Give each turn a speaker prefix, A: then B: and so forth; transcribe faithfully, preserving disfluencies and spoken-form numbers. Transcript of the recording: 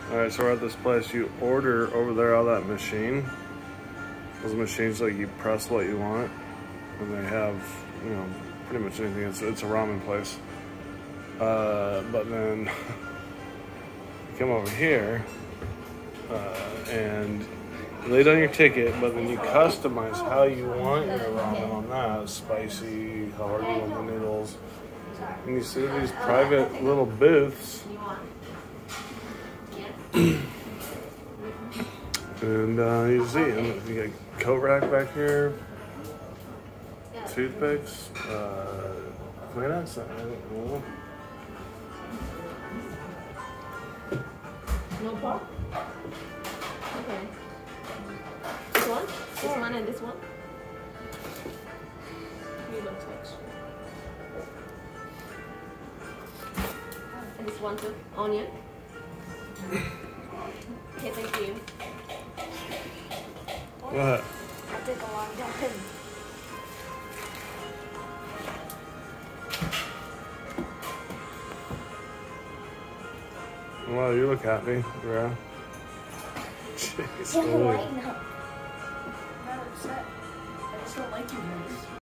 A: All right, so we're at this place. You order over there on that machine. Those machines, like you press what you want, and they have, you know, pretty much anything. It's, it's a ramen place. Uh, but then you come over here, uh, and you lay down your ticket, but then you customize how you want your ramen on that. Spicy, how hard you want the noodles. And you see these private little booths. And uh, you see, and you got coat rack back here, toothpicks, uh, Kleenex, I don't know.
B: No pork? Okay. This one? This one and this one? You don't touch. And this one too? Onion? Okay, thank you.
A: What?
B: I'll take a long time.
A: Well, you look happy, bro. Jeez,
C: Yeah, right now. I'm not upset. I just don't like you guys.